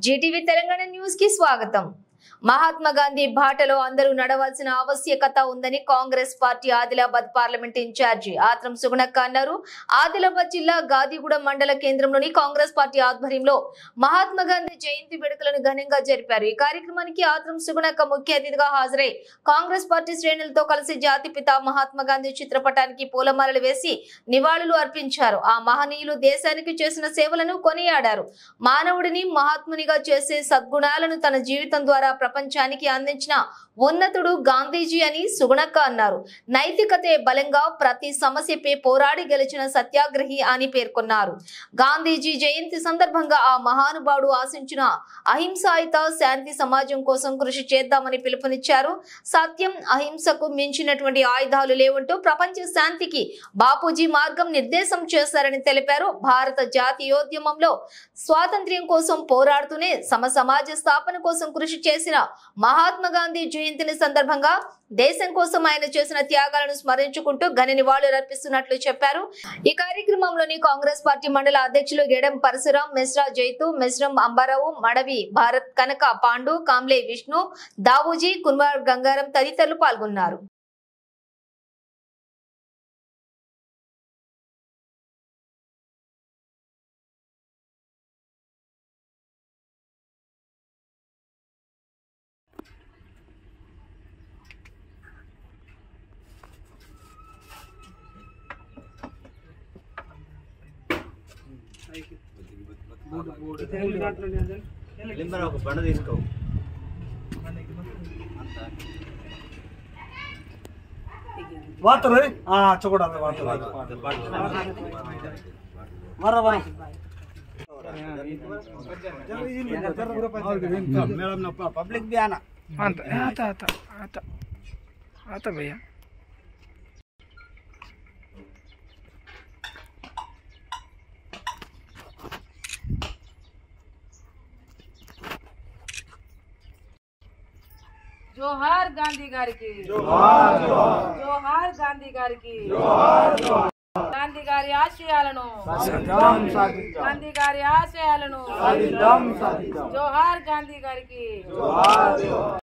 Zee TV Telangana news కి స్వాగతం। మహాత్మా గాంధీ బాటలో అందరూ నడవాల్సిన ఆవశ్యకత ఉందని Congress party Adilabad parliament incharge Atram Sugunakka అన్నారు। ఆదిలాబాద్ జిల్లా గాదిగూడ మండల కేంద్రంలోని కాంగ్రెస్ పార్టీ ఆధ్వర్యంలో మహాత్మా గాంధీ జయంతి వేడుకలను ఘనంగా జరిపారు। ఈ కార్యక్రమానికి ఆత్రం సుగుణక్క ముఖ్య అతిథిగా హాజరై కాంగ్రెస్ పార్టీ శ్రేణులతో కలిసి జాతిపిత మహాత్మా గాంధీ చిత్రపటానికి పూలమాలలు వేసి నివాళులు అర్పించారు। ఆ మహనీయులు దేశానికి చేసిన సేవలను కొనియాడారు। మానవుడిని మహాత్మునిగా చేసే సద్గుణాలను తన జీవితం ద్వారా ప్రపంచానికి అందించిన ఉన్నతుడు గాంధీజీ అని సుగుణక్క అన్నారు। నైతికతే బలంగా ప్రతి సమస్యపై పోరాడి గెలిచిన సత్యాగ్రహి అని పేర్కొన్నారు। గాంధీజీ జయంతి సందర్భంగా ఆ మహానుభావుడు ఆశించిన అహింసాయుత శాంతి సమాజం కోసం కృషి చేద్దామని పిలుపునిచ్చారు। సత్యం అహింసకు మించినటువంటి ఆయుధాలు లేవంటూ ప్రపంచ శాంతికి బాపూజీ మార్గం నిర్దేశం చేశారని తెలిపారు। భారత జాతీయోద్యమంలో స్వాతంత్ర్యం కోసం పోరాడుతూనే సమాజ స్థాపన కోసం కృషి చేసిన మహాత్మా గాంధీ జయంతిని సందర్భంగా దేశం కోసం ఆయన చేసిన త్యాగాలను స్మరించుకుంటూ ఘన నివాళులు అర్పిస్తున్నట్లు చెప్పారు। ఈ కార్యక్రమంలోని కాంగ్రెస్ పార్టీ మండల అధ్యక్షులు గెడం పరశురాం, మెస్రా జైతు, మెస్రం అంబారావు, మడవి భారత్, కనక పాండు, కాంబ్లే విష్ణు, దావూజీ, కున్వార్ గంగారం తదితరులు పాల్గొన్నారు। ఒక బండ తీసుకో వాటర్ చూడాలి వాటర్ పబ్లిక్ भी आना आता भैया जोहार गांधी गारी की जोहार गांधी गारी की गांधी गारी आशयाలను गांधी गारी आशयाలను जोहार गांधी गारी की